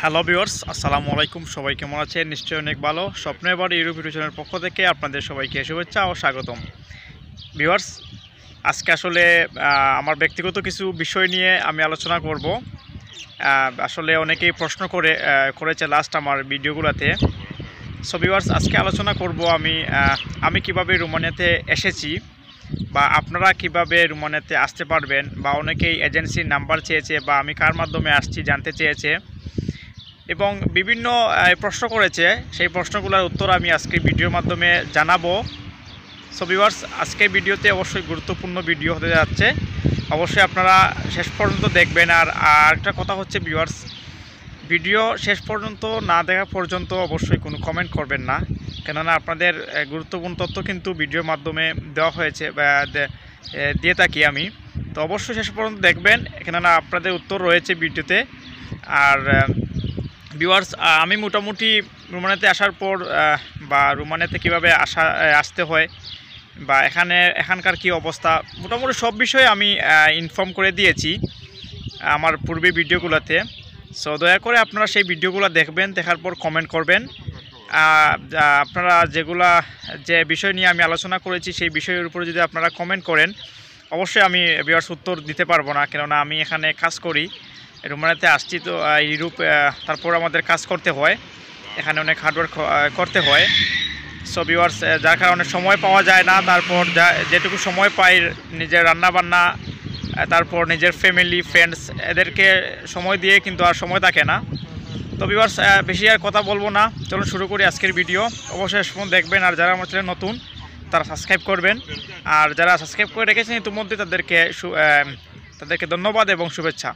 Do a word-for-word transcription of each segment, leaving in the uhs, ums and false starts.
Hello viewers, আসসালামু আলাইকুম। সবাই কেমন আছেন? নিশ্চয়ই অনেক ভালো। স্বপ্নের বাড়ি ইউটিউব চ্যানেলের পক্ষ থেকে আপনাদের সবাইকে শুভেচ্ছা ও স্বাগতম। ভিউয়ার্স, আজকে আসলে আমার ব্যক্তিগত কিছু বিষয় নিয়ে আমি আলোচনা করব। আসলে অনেকেই প্রশ্ন করে করেছে লাস্ট আমার ভিডিওগুলোতে। সো ভিউয়ার্স, আজকে আলোচনা করব আমি আমি কিভাবে রোমানিয়াতে এসেছি বা আপনারা কিভাবে রোমানিয়াতে আসতে পারবেন, বা অনেকেই এজেন্সির নাম্বার চেয়েছে বা আমি কার মাধ্যমে আসছি জানতে চেয়েছে এবং বিভিন্ন প্রশ্ন করেছে। সেই প্রশ্নগুলোর উত্তর আমি আজকে ভিডিওর মাধ্যমে জানাবো। সো ভিউয়ার্স, আজকের ভিডিওতে অবশ্যই গুরুত্বপূর্ণ ভিডিও হতে যাচ্ছে, অবশ্যই আপনারা শেষ পর্যন্ত দেখবেন। আর আরেকটা কথা হচ্ছে ভিউয়ার্স, ভিডিও শেষ পর্যন্ত না দেখা পর্যন্ত অবশ্যই কোনো কমেন্ট করবেন না, কেননা আপনাদের গুরুত্বপূর্ণ তথ্য কিন্তু ভিডিওর মাধ্যমে দেওয়া হয়েছে বা দিয়ে থাকি আমি। তো অবশ্যই শেষ পর্যন্ত দেখবেন, কেননা আপনাদের উত্তর রয়েছে ভিডিওতে। আর ভিউয়ার্স, আমি মোটামুটি রোমানিয়াতে আসার পর বা রোমানিয়াতে কীভাবে আসা আসতে হয় বা এখানে এখানকার কি অবস্থা, মোটামুটি সব বিষয়ে আমি ইনফর্ম করে দিয়েছি আমার পূর্বে ভিডিওগুলোতে। সো দয়া করে আপনারা সেই ভিডিওগুলো দেখবেন, দেখার পর কমেন্ট করবেন। আপনারা যেগুলা যে বিষয় নিয়ে আমি আলোচনা করেছি সেই বিষয়ের উপরে যদি আপনারা কমেন্ট করেন, অবশ্যই আমি ভিউয়ার্স উত্তর দিতে পারবো না, কেননা আমি এখানে কাজ করি, রোমানিয়াতে আসছি তো ইউরোপ, তারপর আমাদের কাজ করতে হয়, এখানে অনেক হার্ডওয়ার্ক করতে হয়। সো ভিউয়ার্স, যার কারণে সময় পাওয়া যায় না। তারপর যা যেটুকু সময় পাই নিজের রান্নাবান্না, তারপর নিজের ফ্যামিলি ফ্রেন্ডস এদেরকে সময় দিয়ে কিন্তু আর সময় থাকে না। তো ভিউয়ার্স, বেশি আর কথা বলবো না, চলুন শুরু করি আজকের ভিডিও। অবশ্যই ফোন দেখবেন, আর যারা আমার চ্যানেল নতুন তারা সাবস্ক্রাইব করবেন, আর যারা সাবস্ক্রাইব করে রেখেছেন ইতিমধ্যে তাদেরকে তাদেরকে ধন্যবাদ এবং শুভেচ্ছা।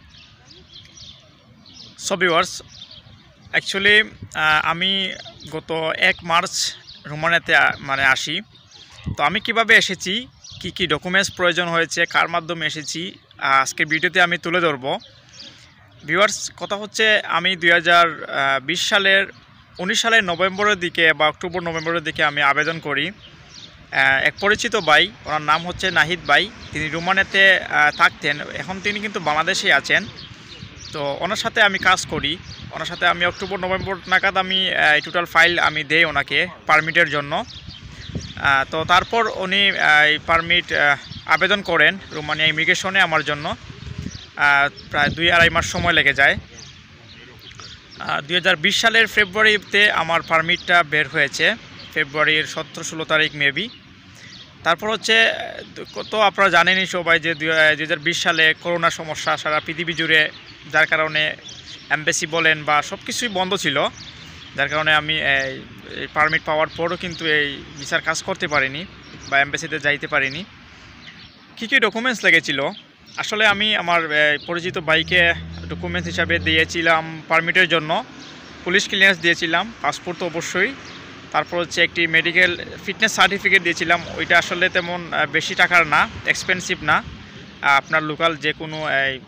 সো ভিউয়ার্স, অ্যাকচুয়ালি আমি গত এক মার্চ রোমানিয়াতে মানে আসি। তো আমি কিভাবে এসেছি, কি কি ডকুমেন্টস প্রয়োজন হয়েছে, কার মাধ্যমে এসেছি, আজকের ভিডিওতে আমি তুলে ধরবো। ভিউয়ার্স, কথা হচ্ছে আমি দুই হাজার বিশ সালের উনিশ সালের নভেম্বরের দিকে বা অক্টোবর নভেম্বরের দিকে আমি আবেদন করি। এক পরিচিত ভাই, ওনার নাম হচ্ছে নাহিদ ভাই, তিনি রোমানিয়াতে থাকতেন, এখন তিনি কিন্তু বাংলাদেশে আছেন। তো ওনার সাথে আমি কাজ করি, ওনার সাথে আমি অক্টোবর নভেম্বর নাগাদ আমি টোটাল ফাইল আমি দেই ওনাকে পারমিটের জন্য। তো তারপর উনি পারমিট আবেদন করেন রোমানিয়া ইমিগ্রেশনে আমার জন্য। প্রায় দুই আড়াই মাস সময় লেগে যায়। দুই হাজার বিশ সালের ফেব্রুয়ারিতে আমার পারমিটটা বের হয়েছে, ফেব্রুয়ারির সতেরো ষোলো তারিখ মেবি। তারপর হচ্ছে তো আপনারা জানেনই সবাই যে দুই হাজার বিশ সালে করোনা সমস্যা সারা পৃথিবী জুড়ে, যার কারণে এমবেসি বলেন বা সব কিছুই বন্ধ ছিল, যার কারণে আমি এই পারমিট পাওয়ার পরও কিন্তু এই ভিসার কাজ করতে পারিনি বা এমবেসিতে যাইতে পারিনি। কী কী ডকুমেন্টস লেগেছিল, আসলে আমি আমার পরিচিত ভাইকে ডকুমেন্টস হিসাবে দিয়েছিলাম পারমিটের জন্য, পুলিশ ক্লিয়ারেন্স দিয়েছিলাম, পাসপোর্ট তো অবশ্যই, তারপর হচ্ছে একটি মেডিকেল ফিটনেস সার্টিফিকেট দিয়েছিলাম। ওইটা আসলে তেমন বেশি টাকার না, এক্সপেন্সিভ না। আপনার লোকাল যে কোনো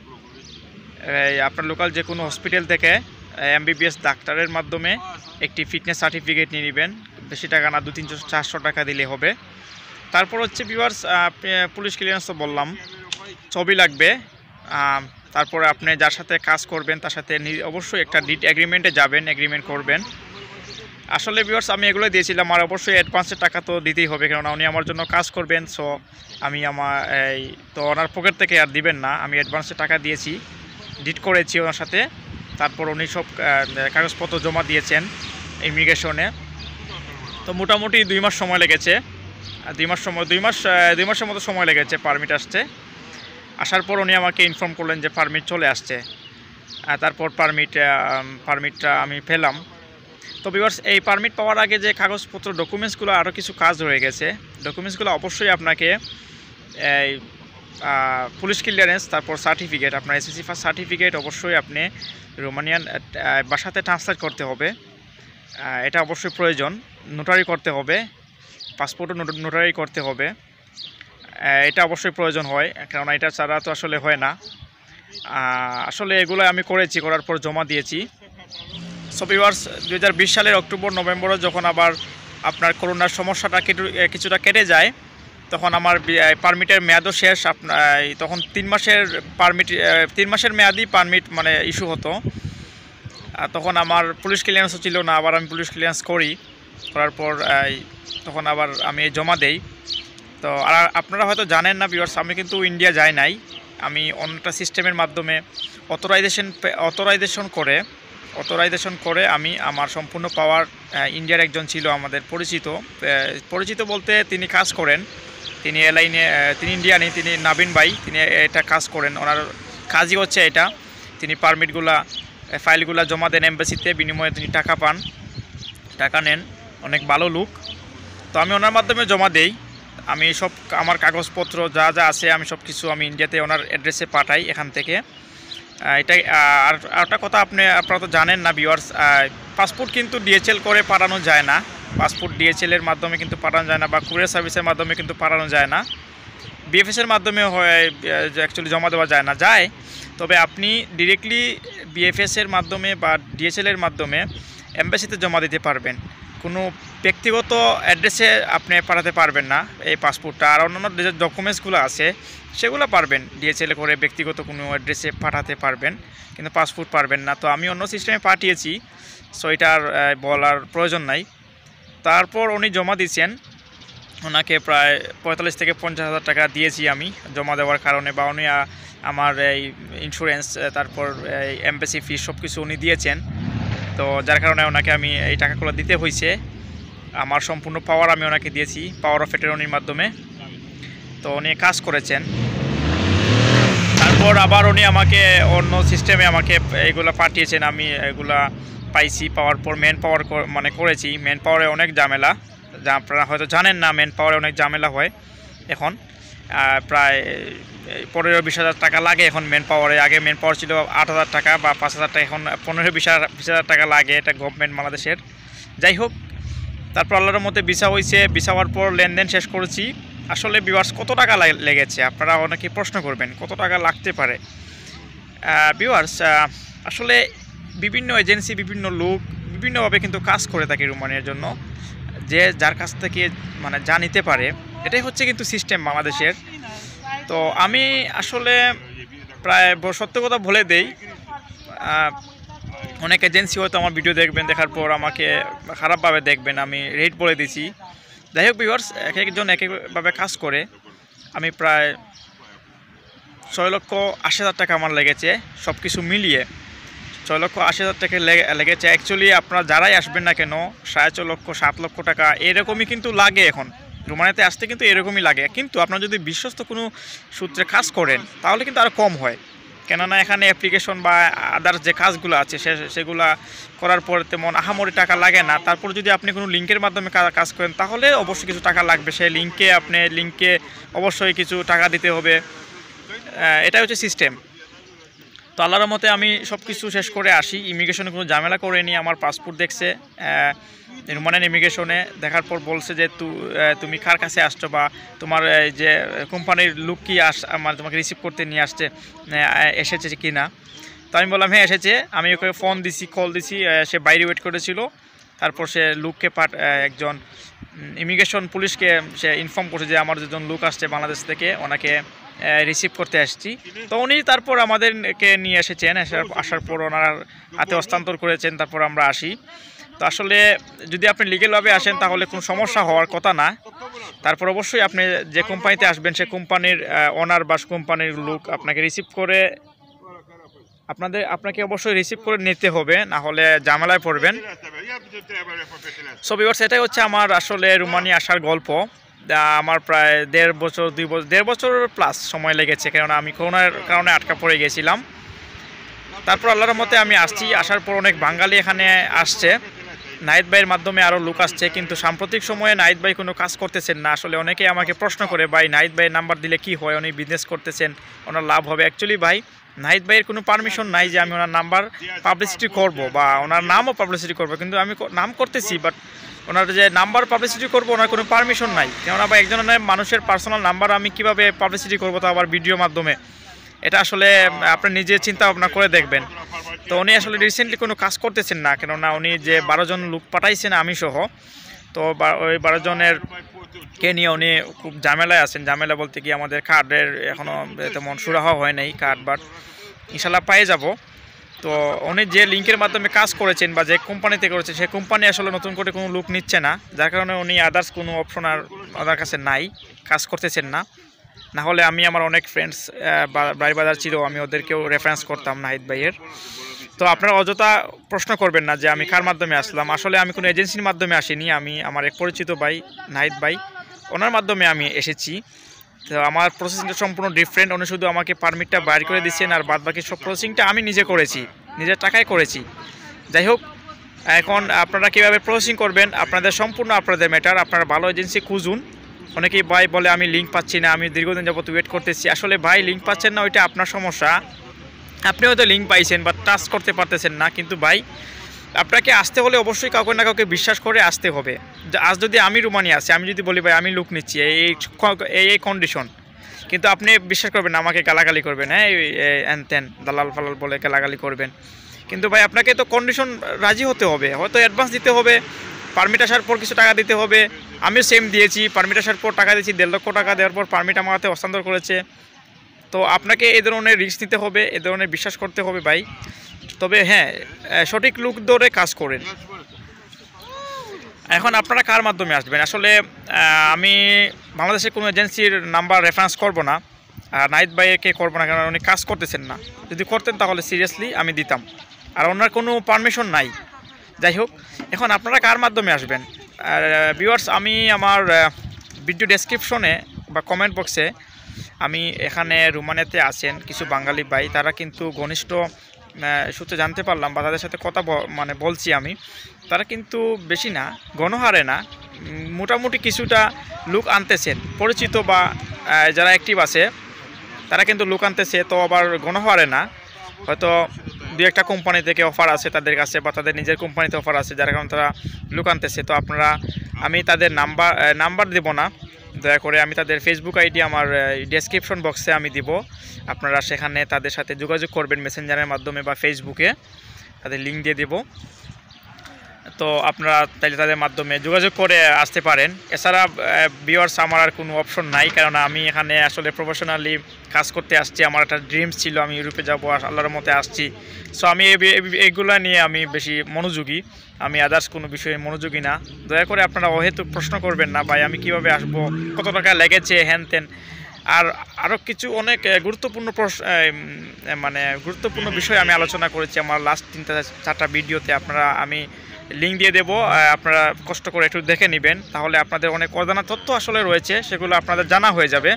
আপনার লোকাল যে কোনো হসপিটাল থেকে এমবিবিএস ডাক্তারের মাধ্যমে একটি ফিটনেস সার্টিফিকেট নিয়ে নেবেন, বেশি টাকা না, দু তিনশো চারশো টাকা দিলে হবে। তারপর হচ্ছে ভিউয়ার্স, পুলিশ ক্লিয়ারেন্স তো বললাম, ছবি লাগবে। তারপরে আপনি যার সাথে কাজ করবেন তার সাথে অবশ্যই একটা ডিট এগ্রিমেন্টে যাবেন, এগ্রিমেন্ট করবেন। আসলে ভিউয়ার্স, আমি এগুলো দিয়েছিলাম, আর অবশ্যই অ্যাডভান্সের টাকা তো দিতেই হবে, কেননা উনি আমার জন্য কাজ করবেন। সো আমি আমার এই তো ওনার পকেট থেকে আর দিবেন না, আমি অ্যাডভান্সের টাকা দিয়েছি, ডিট করেছি ওনার সাথে। তারপর উনি সব কাগজপত্র জমা দিয়েছেন ইমিগ্রেশনে। তো মোটামুটি দুই মাস সময় লেগেছে, দুই মাস সময় দুই মাস দুই মাসের মতো সময় লেগেছে পারমিট আসতে। আসার পর উনি আমাকে ইনফর্ম করলেন যে পারমিট চলে আসছে। তারপর পারমিট পারমিটটা আমি পেলাম। তো ভিউয়ার্স, এই পারমিট পাওয়ার আগে যে কাগজপত্র ডকুমেন্টসগুলো আরও কিছু কাজ রয়ে গেছে, ডকুমেন্টসগুলো অবশ্যই আপনাকে এই পুলিশ ক্লিয়ারেন্স, তারপর সার্টিফিকেট, আপনার এসএসসি ফার্স্ট সার্টিফিকেট অবশ্যই আপনি রোমানিয়ান ভাষাতে ট্রান্সলেট করতে হবে, এটা অবশ্যই প্রয়োজন। নোটারি করতে হবে, পাসপোর্টও নোটারি করতে হবে, এটা অবশ্যই প্রয়োজন হয়, কারণ এটা ছাড়া তো আসলে হয় না। আসলে এগুলো আমি করেছি, করার পর জমা দিয়েছি। সো ভিউয়ার্স, দুই হাজার বিশ সালের অক্টোবর নভেম্বরে যখন আবার আপনার করোনার সমস্যাটা কিছুটা কেটে যায়, তখন আমার পারমিটের মেয়াদও শেষ। আপনার তখন তিন মাসের পারমিট তিন মাসের মেয়াদি পারমিট মানে ইস্যু হতো। তখন আমার পুলিশ ক্লিয়ারেন্সও ছিল না, আবার আমি পুলিশ ক্লিয়ারেন্স করি, করার পর তখন আবার আমি জমা দেই। তো আর আপনারা হয়তো জানেন না ভিউয়ার্স, আমি কিন্তু ইন্ডিয়া যাই নাই, আমি অন্যটা সিস্টেমের মাধ্যমে অথরাইজেশন অথরাইজেশন করে অথরাইজেশন করে আমি আমার সম্পূর্ণ পাওয়ার ইন্ডিয়ার একজন ছিল আমাদের পরিচিত পরিচিত বলতে তিনি কাজ করেন, তিনি এলাইনে, তিনি ইন্ডিয়ানি, তিনি নাবিন ভাই, তিনি এটা কাজ করেন। ওনার কাজই হচ্ছে এটা, তিনি পারমিটগুলা ফাইলগুলা জমা দেন এমবাসিতে, বিনিময়ে তিনি টাকা পান, টাকা নেন, অনেক ভালো লোক। তো আমি ওনার মাধ্যমে জমা দেই, আমি সব আমার কাগজপত্র যা যা আছে আমি সব কিছু আমি ইন্ডিয়াতে ওনার অ্যাড্রেসে পাঠাই এখান থেকে। এটাই। আর একটা কথা আপনি আপনারা তো জানেন না ভিউয়ার্স, পাসপোর্ট কিন্তু ডিএচএল করে পাঠানো যায় না, পাসপোর্ট ডিএচএলের মাধ্যমে কিন্তু পাঠানো যায় না, বা কুরিয়ার সার্ভিসের মাধ্যমে কিন্তু পাঠানো যায় না, বিএফএসের মাধ্যমে হয় অ্যাকচুয়ালি জমা দেওয়া যায় না, যায়। তবে আপনি ডিরেক্টলি বিএফএসের মাধ্যমে বা ডিএচএলের মাধ্যমে এমবাসিতে জমা দিতে পারবেন, কোনো ব্যক্তিগত অ্যাড্রেসে আপনি পাঠাতে পারবেন না এই পাসপোর্টটা। আর অন্যান্য যে ডকুমেন্টসগুলো আছে সেগুলো পারবেন, ডিএচএল করে ব্যক্তিগত কোনো অ্যাড্রেসে পাঠাতে পারবেন, কিন্তু পাসপোর্ট পারবেন না। তো আমি অন্য সিস্টেমে পাঠিয়েছি, সো এটার বলার প্রয়োজন নাই। তারপর উনি জমা দিয়েছেন, ওনাকে প্রায় পঁয়তাল্লিশ থেকে পঞ্চাশ হাজার টাকা দিয়েছি আমি জমা দেওয়ার কারণে, বা উনি আমার এই ইন্স্যুরেন্স, তারপর এই এমবাসি ফিস সব কিছু উনি দিয়েছেন। তো যার কারণে ওনাকে আমি এই টাকাগুলো দিতে হয়েছে, আমার সম্পূর্ণ পাওয়ার আমি ওনাকে দিয়েছি পাওয়ার অফ অ্যাটর্নির মাধ্যমে। তো উনি কাজ করেছেন। তারপর আবার উনি আমাকে অন্য সিস্টেমে আমাকে এইগুলো পাঠিয়েছেন, আমি এগুলা পাইছি। পাওয়ার পর মেন পাওয়ার মানে করেছি, মেন পাওয়ারে অনেক ঝামেলা, যা আপনারা হয়তো জানেন না, মেন পাওয়ারে অনেক ঝামেলা হয় এখন, প্রায় পনেরো বিশ হাজার টাকা লাগে এখন মেন পাওয়ারে। আগে মেন পাওয়ার ছিল আট হাজার টাকা বা পাঁচ হাজার টাকা, এখন পনেরো বিশ হাজার বিশ হাজার টাকা লাগে, এটা গভর্নমেন্ট বাংলাদেশের। যাই হোক, তারপর আল্লাহর মধ্যে ভিসা হয়েছে, ভিসা হওয়ার পর লেনদেন শেষ করেছি। আসলে ভিউয়ার্স কত টাকা লেগেছে আপনারা অনেকে প্রশ্ন করবেন, কত টাকা লাগতে পারে ভিউয়ার্স? আসলে বিভিন্ন এজেন্সি, বিভিন্ন লোক বিভিন্নভাবে কিন্তু কাজ করে থাকে রোমানিয়ার জন্য, যে যার কাছ থেকে মানে যা নিতে পারে, এটাই হচ্ছে কিন্তু সিস্টেম বাংলাদেশের। তো আমি আসলে প্রায় সত্য কথা বলে দেই, অনেক এজেন্সি হয়তো আমার ভিডিও দেখবেন, দেখার পর আমাকে খারাপভাবে দেখবেন, আমি রেট বলে দিছি। যাই হোক ভিউয়ার্স, এক একজন এক একভাবে কাজ করে। আমি প্রায় ছয় লক্ষ আশি হাজার টাকা আমার লেগেছে সব কিছু মিলিয়ে, ছয় লক্ষ আশি হাজার টাকা লেগেছে। অ্যাকচুয়ালি আপনারা যারাই আসবেন না কেন, সাড়ে ছয় লক্ষ সাত লক্ষ টাকা এরকমই কিন্তু লাগে এখন রোমানিয়াতে আসতে, কিন্তু এরকমই লাগে। কিন্তু আপনারা যদি বিশ্বস্ত কোনো সূত্রে কাজ করেন তাহলে কিন্তু আরও কম হয়, কেননা এখানে অ্যাপ্লিকেশন বা আদার্স যে কাজগুলো আছে সে সেগুলা করার পর তেমন আহামরি টাকা লাগে না। তারপর যদি আপনি কোনো লিঙ্কের মাধ্যমে কাজ করেন তাহলে অবশ্যই কিছু টাকা লাগবে, সেই লিঙ্কে আপনি লিঙ্কে অবশ্যই কিছু টাকা দিতে হবে, এটাই হচ্ছে সিস্টেম। তো আল্লাহর মতে আমি সব কিছু শেষ করে আসি, ইমিগ্রেশনে কোনো ঝামেলা করে নিয়ে আমার পাসপোর্ট দেখছে রোমানিয়ান ইমিগ্রেশনে, দেখার পর বলছে যে তুমি কার কাছে আসছো, বা তোমার যে কোম্পানির লোক কি আস আমার তোমাকে রিসিভ করতে নিয়ে আসছে এসেছে কি না। তো আমি বললাম হ্যাঁ এসেছে, আমি ওকে ফোন দিছি, কল দিছি, সে বাইরে ওয়েট করেছিল। তারপর সে লোককে পাঠ একজন ইমিগ্রেশন পুলিশকে সে ইনফর্ম করছে যে আমার দুজন লোক আসছে বাংলাদেশ থেকে, ওনাকে রিসিভ করতে আসছি। তো উনি তারপর আমাদেরকে নিয়ে এসেছেন, আসার আসার পর ওনার হাতে হস্তান্তর করেছেন, তারপর আমরা আসি। তো আসলে যদি আপনি লিগেলভাবে আসেন তাহলে কোনো সমস্যা হওয়ার কথা না। তারপর অবশ্যই আপনি যে কোম্পানিতে আসবেন সে কোম্পানির ওনার বা কোম্পানির লোক আপনাকে রিসিভ করে আপনাদের আপনাকে অবশ্যই রিসিভ করে নিতে হবে, না হলে ঝামেলায় পড়বেন। সো ভিউয়ার্স, এটাই হচ্ছে আমার আসলে রোমানিয়া আসার গল্প। আমার প্রায় দেড় বছর দুই বছর দেড় বছর প্লাস সময় লেগেছে, কেননা আমি করোনার কারণে আটকা পড়ে গেছিলাম। তারপর আল্লাহর মতে আমি আসছি, আসার পর অনেক বাঙালি এখানে আসছে, নাহিদ ভাইয়ের মাধ্যমে আরও লোক আসছে। কিন্তু সাম্প্রতিক সময়ে নাহিদ ভাই কোনো কাজ করতেছেন না। আসলে অনেকেই আমাকে প্রশ্ন করে, ভাই নাহিদ ভাইয়ের নাম্বার দিলে কি হয়, উনি বিজনেস করতেছেন, ওনার লাভ হবে। অ্যাকচুয়ালি ভাই নাহিদ ভাইয়ের কোনো পারমিশন নাই যে আমি ওনার নাম্বার পাবলিসিটি করব বা ওনার নামও পাবলিসিটি করব, কিন্তু আমি নাম করতেছি, বাট ওনার যে নাম্বার পাবলিসিটি করব ওনার কোনো পারমিশন নাই। কেননা বা একজনের মানুষের পার্সোনাল নাম্বার আমি কিভাবে পাবলিসিটি করব, তো আবার ভিডিওর মাধ্যমে, এটা আসলে আপনি নিজে চিন্তা ভাবনা করে দেখবেন। তো উনি আসলে রিসেন্টলি কোনো কাজ করতেছেন না, কেননা উনি যে বারো জন লোক পাঠাইছেন আমি সহ, তো ওই বারো জনের কে নিয়ে উনি খুব ঝামেলায় আছেন। ঝামেলা বলতে কি, আমাদের কার্ডের এখনও তেমন সুরাহা হয় নাই কার্ড, বাট ইনশাল্লাহ পেয়ে যাব। তো উনি যে লিঙ্কের মাধ্যমে কাজ করেছেন বা যে কোম্পানিতে করেছেন সেই কোম্পানি আসলে নতুন করে কোনো লোক নিচ্ছে না, যার কারণে উনি আদার্স কোনো অপশন আর ওনার কাছে নাই, কাজ করতেছেন না। না হলে আমি আমার অনেক ফ্রেন্ডস বাড়ি বাজার ছিল, আমি ওদেরকেও রেফারেন্স করতাম নাহিদ ভাইয়ের। তো আপনারা অযথা প্রশ্ন করবেন না যে আমি কার মাধ্যমে আসলাম। আসলে আমি কোনো এজেন্সির মাধ্যমে আসিনি, আমি আমার এক পরিচিত ভাই নাহিদ ভাই, ওনার মাধ্যমে আমি এসেছি। তো আমার প্রসেসিংটা সম্পূর্ণ ডিফারেন্ট। উনি শুধু আমাকে পারমিটটা বাইর করে দিচ্ছেন, আর বাদ বাকি সব প্রসেসিংটা আমি নিজে করেছি, নিজের টাকায় করেছি। যাই হোক, এখন আপনারা কীভাবে প্রসেসিং করবেন আপনাদের সম্পূর্ণ আপনাদের ম্যাটার। আপনারা ভালো এজেন্সি খুঁজুন। অনেকেই ভাই বলে আমি লিঙ্ক পাচ্ছি না, আমি দীর্ঘদিন যাবত ওয়েট করতেছি। আসলে ভাই লিঙ্ক পাচ্ছেন না ওইটা আপনার সমস্যা, আপনি হয়তো লিঙ্ক পাইছেন বা টাচ করতে পারতেছেন না। কিন্তু ভাই আপনাকে আসতে হলে অবশ্যই কাউকে না কাউকে বিশ্বাস করে আসতে হবে। আজ যদি আমি রোমানিয়া আছি, আমি যদি বলি ভাই আমি লোক নিচ্ছি এই এই কন্ডিশন, কিন্তু আপনি বিশ্বাস করবেন না, আমাকে গালাগালি করবেন, হ্যাঁ এন তেন দালাল ফালাল বলে গালাগালি করবেন। কিন্তু ভাই আপনাকে তো কন্ডিশন রাজি হতে হবে, হয়তো অ্যাডভান্স দিতে হবে, পারমিট আসার পর কিছু টাকা দিতে হবে। আমিও সেম দিয়েছি, পারমিট আসার পর টাকা দিয়েছি, দেড় লক্ষ টাকা দেওয়ার পর পারমিট আমার হাতে হস্তান্তর করেছে। তো আপনাকে এই ধরনের রিস্ক নিতে হবে, এ ধরনের বিশ্বাস করতে হবে ভাই। তবে হ্যাঁ, সঠিক লোক ধরে কাজ করেন। এখন আপনারা কার মাধ্যমে আসবেন? আসলে আমি বাংলাদেশের কোনো এজেন্সির নাম্বার রেফারেন্স করব না, আর নাহিদ ভাইকে করবো না, কারণ উনি কাজ করতেছেন না। যদি করতেন তাহলে সিরিয়াসলি আমি দিতাম, আর ওনার কোনো পারমিশন নাই। যাই হোক, এখন আপনারা কার মাধ্যমে আসবেন? আর ভিউয়ার্স, আমি আমার ভিডিও ডেসক্রিপশনে বা কমেন্ট বক্সে আমি এখানে রোমানিয়াতে আছেন কিছু বাঙালি ভাই, তারা কিন্তু ঘনিষ্ঠ সূত্রে জানতে পারলাম বা তাদের সাথে কথা মানে বলছি আমি, তারা কিন্তু বেশি না, গণহারে না, মোটামুটি কিছুটা লোক আনতেছেন, পরিচিত বা যারা অ্যাক্টিভ আছে তারা কিন্তু লোক আনতেছে। তো আবার গণহারে না, হয়তো দু একটা কোম্পানি থেকে অফার আছে তাদের কাছে, বা তাদের নিজের কোম্পানিতে অফার আছে, যার কারণে তারা লোক আনতেছে। তো আপনারা, আমি তাদের নাম্বার নাম্বার দেবো না, দয়া করে আমি তাদের ফেসবুক আইডি আমার ডেসক্রিপশন বক্সে আমি দিব, আপনারা সেখানে তাদের সাথে যোগাযোগ করবেন মেসেঞ্জারের মাধ্যমে বা ফেসবুকে, তাদের লিঙ্ক দিয়ে দেব। তো আপনারা তাইলে তাদের মাধ্যমে যোগাযোগ করে আসতে পারেন। এছাড়া ভিউয়ার্স আমার আর কোনো অপশন নাই, কারণ আমি এখানে আসলে প্রফেশনালি কাজ করতে আসছি। আমার একটা ড্রিমস ছিল আমি ইউরোপে যাব, আল্লাহর মতে আসছি। সো আমি এগুলো নিয়ে আমি বেশি মনোযোগী, আমি আদার্স কোনো বিষয়ে মনোযোগী না। দয়া করে আপনারা অহেতুক প্রশ্ন করবেন না ভাই আমি কিভাবে আসব, কত টাকা লেগেছে, হ্যান তেন। আর আরও কিছু অনেক গুরুত্বপূর্ণ প্রশ্ন মানে গুরুত্বপূর্ণ বিষয় আমি আলোচনা করেছি আমার লাস্ট তিনটা চারটা ভিডিওতে। আপনারা আমি লিঙ্ক দিয়ে দেবো, আপনারা কষ্ট করে একটু দেখে নেবেন, তাহলে আপনাদের অনেক অজানা তথ্য আসলে রয়েছে, সেগুলো আপনাদের জানা হয়ে যাবে।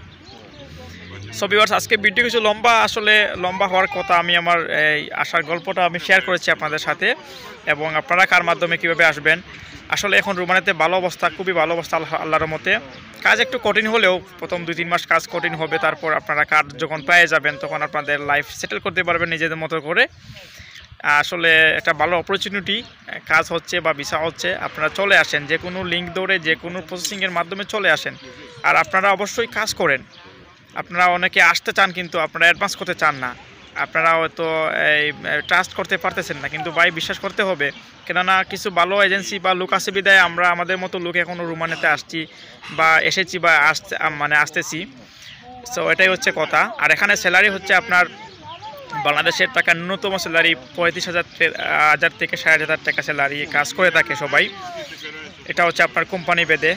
সো ভিউয়ার্স, আজকে ভিডিও কিছু লম্বা আসলে লম্বা হওয়ার কথা, আমি আমার এই আসার গল্পটা আমি শেয়ার করেছি আপনাদের সাথে, এবং আপনারা কার মাধ্যমে কীভাবে আসবেন। আসলে এখন রোমানিয়াতে ভালো অবস্থা, খুবই ভালো অবস্থা আল্লাহর মতে। কাজ একটু কঠিন হলেও প্রথম দুই তিন মাস কাজ কঠিন হবে, তারপর আপনারা কাজ যখন পেয়ে যাবেন তখন আপনাদের লাইফ সেটেল করতে পারবেন নিজেদের মতো করে। আসলে একটা ভালো অপরচুনিটি, কাজ হচ্ছে বা ভিসা হচ্ছে, আপনারা চলে আসেন, যে কোনো লিঙ্ক ধরে যে কোনো প্রসেসিংয়ের মাধ্যমে চলে আসেন। আর আপনারা অবশ্যই কাজ করেন। আপনারা অনেকে আসতে চান কিন্তু আপনারা অ্যাডভান্স করতে চান না, আপনারা হয়তো এই ট্রাস্ট করতে পারতেছেন না, কিন্তু ভাই বিশ্বাস করতে হবে, কেননা কিছু ভালো এজেন্সি বা লোক আছে বিদায় আমরা আমাদের মতো লোক এখনও রোমানিয়াতে আসছি বা এসেছি বা আসতে মানে আসতেছি। সো এটাই হচ্ছে কথা। আর এখানে স্যালারি হচ্ছে আপনার বাংলাদেশের টাকা ন্যূনতম স্যালারি পঁয়ত্রিশ হাজার হাজার থেকে ষাট হাজার টাকা স্যালারি কাজ করে থাকে সবাই, এটা হচ্ছে আপনার কোম্পানি বেদে।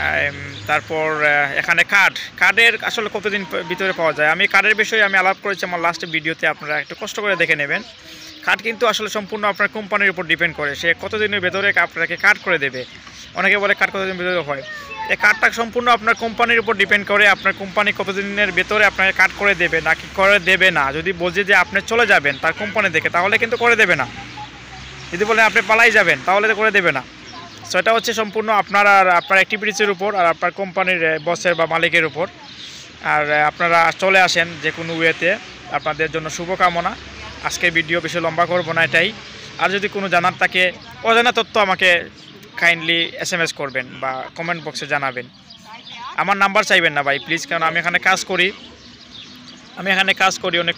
তারপর এখানে কার্ড কার্ডের আসলে কতদিন ভিতরে পাওয়া যায়, আমি কার্ডের বিষয়ে আমি আলাপ করেছি আমার লাস্ট ভিডিওতে, আপনারা একটু কষ্ট করে দেখে নেবেন। কার্ড কিন্তু আসলে সম্পূর্ণ আপনার কোম্পানির উপর ডিপেন্ড করে, সে কতদিনের ভেতরে আপনাকে কার্ড করে দেবে। অনেকে বলে কার্ড কতদিনের ভেতরে হয়, এই কার্ডটা সম্পূর্ণ আপনার কোম্পানির উপর ডিপেন্ড করে, আপনার কোম্পানি কতদিনের ভেতরে আপনাকে কার্ড করে দেবে নাকি করে দেবে না। যদি বলছে যে আপনি চলে যাবেন তার কোম্পানি থেকে, তাহলে কিন্তু করে দেবে না। যদি বলেন আপনি পালাই যাবেন, তাহলে তো করে দেবে না। সো এটা হচ্ছে সম্পূর্ণ আপনার আর আপনার অ্যাক্টিভিটিসের উপর আর আপনার কোম্পানির বসের বা মালিকের উপর। আর আপনারা চলে আসেন যে কোনো ওয়েতে, আপনাদের জন্য শুভকামনা। আজকের ভিডিও বেশি লম্বা করবো না এটাই। আর যদি কোনো জানার থাকে, অজানা তথ্য আমাকে কাইন্ডলি এস এম এস করবেন বা কমেন্ট বক্সে জানাবেন। আমার নাম্বার চাইবেন না ভাই প্লিজ, কারণ আমি এখানে কাজ করি আমি এখানে কাজ করি অনেক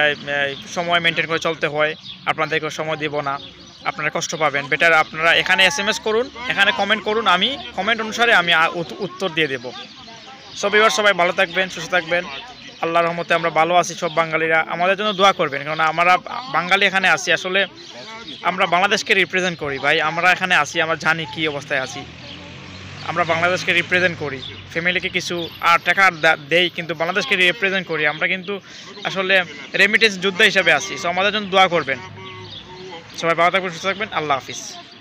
সময় মেনটেন করে চলতে হয়, আপনাদেরকে সময় দেব না, আপনারা কষ্ট পাবেন। বেটার আপনারা এখানে এস এম এস করুন, এখানে কমেন্ট করুন, আমি কমেন্ট অনুসারে আমি উত্তর দিয়ে দেব। সব এবার সবাই ভালো থাকবেন, সুস্থ থাকবেন। আল্লাহর রহমতে আমরা ভালো আছি সব বাঙালিরা। আমাদের জন্য দোয়া করবেন, কারণ আমরা বাঙালি এখানে আছি, আসলে আমরা বাংলাদেশকে রিপ্রেজেন্ট করি ভাই। আমরা এখানে আছি, আমরা জানি কী অবস্থায় আছি। আমরা বাংলাদেশকে রিপ্রেজেন্ট করি, ফ্যামিলিকে কিছু আর টাকা দেই, কিন্তু বাংলাদেশকে রিপ্রেজেন্ট করি। আমরা কিন্তু আসলে রেমিটেন্স যোদ্ধা হিসাবে আছি। সো আমাদের জন্য দোয়া করবেন। সবাই ভালো থাকবেন, সুস্থ থাকবেন। আল্লাহ হাফিজ।